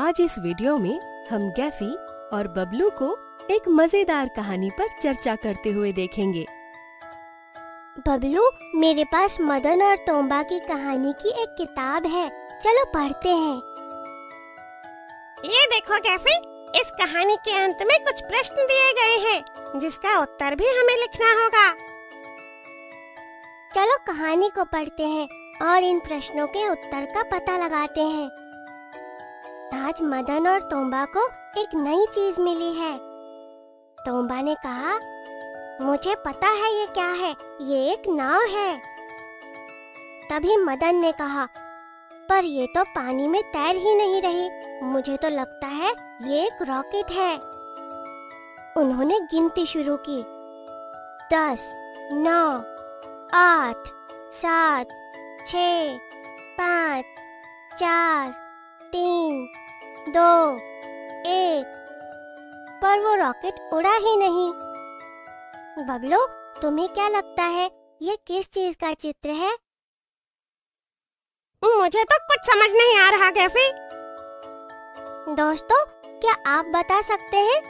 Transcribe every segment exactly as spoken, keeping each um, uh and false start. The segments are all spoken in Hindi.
आज इस वीडियो में हम गैफी और बबलू को एक मजेदार कहानी पर चर्चा करते हुए देखेंगे। बबलू, मेरे पास मदन और तोम्बा की कहानी की एक किताब है, चलो पढ़ते हैं। ये देखो गैफी, इस कहानी के अंत में कुछ प्रश्न दिए गए हैं जिसका उत्तर भी हमें लिखना होगा। चलो कहानी को पढ़ते हैं और इन प्रश्नों के उत्तर का पता लगाते हैं। आज मदन और तोम्बा को एक नई चीज मिली है। तोम्बा ने कहा, मुझे पता है ये क्या है, ये एक नाव है। तभी मदन ने कहा, पर ये तो पानी में तैर ही नहीं रही, मुझे तो लगता है ये एक रॉकेट है। उन्होंने गिनती शुरू की। दस, नौ, आठ, सात, छ, पाँच, चार, तीन, दो, एक, पर वो रॉकेट उड़ा ही नहीं। बबलू, तुम्हें क्या लगता है ये किस चीज का चित्र है? मुझे तो कुछ समझ नहीं आ रहा गैफी। दोस्तों, क्या आप बता सकते हैं?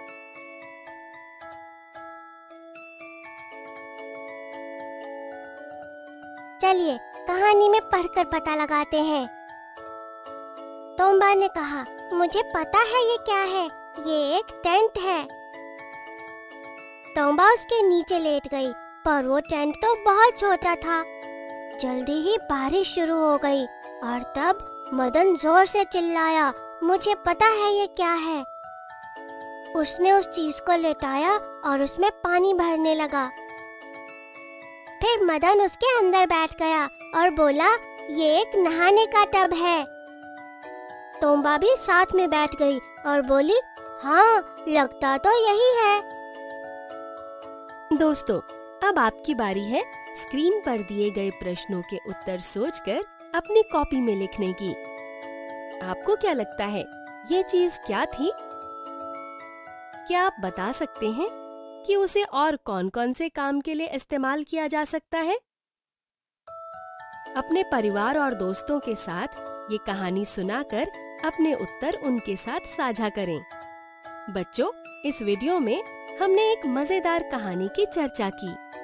चलिए कहानी में पढ़कर पता लगाते हैं। तोम्बा ने कहा, मुझे पता है ये क्या है, ये एक टेंट है। तोम्बा उसके नीचे लेट गई, पर वो टेंट तो बहुत छोटा था। जल्दी ही बारिश शुरू हो गई और तब मदन जोर से चिल्लाया, मुझे पता है ये क्या है। उसने उस चीज को लेटाया और उसमें पानी भरने लगा। फिर मदन उसके अंदर बैठ गया और बोला, ये एक नहाने का टब है। तोम्बा भी साथ में बैठ गई और बोली, हाँ, लगता तो यही है। दोस्तों, अब आपकी बारी है स्क्रीन पर दिए गए प्रश्नों के उत्तर सोचकर अपनी कॉपी में लिखने की। आपको क्या लगता है ये चीज क्या थी? क्या आप बता सकते हैं कि उसे और कौन-कौन से काम के लिए इस्तेमाल किया जा सकता है? अपने परिवार और दोस्तों के साथ ये कहानी सुनाकर अपने उत्तर उनके साथ साझा करें। बच्चों, इस वीडियो में हमने एक मजेदार कहानी की चर्चा की।